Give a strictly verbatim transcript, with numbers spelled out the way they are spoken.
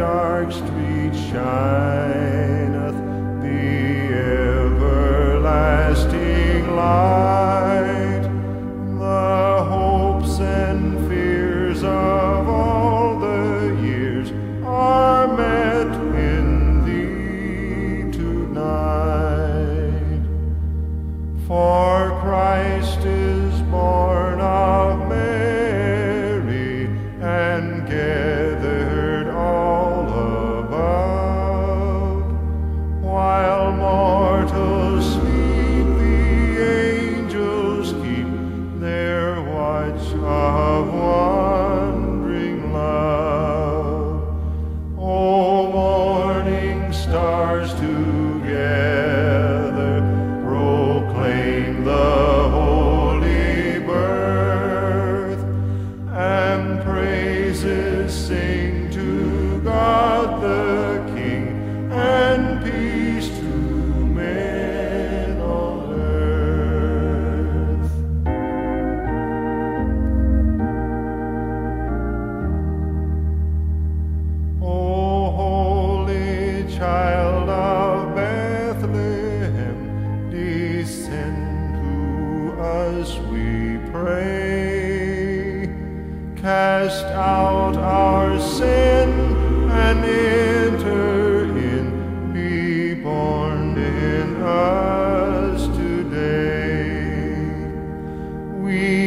dark street shineth the everlasting light. The hopes and fears of all the years are met in thee tonight. For Christ is born of Mary and gathered all above. While mortals sleep, the angels keep their watch of wondering love. O morning stars together proclaim the holy birth, and praises sing to God the King, and peace to men on earth. O holy child of Bethlehem, descend to us, we pray. Cast out our sin and enter in, be born in us today. We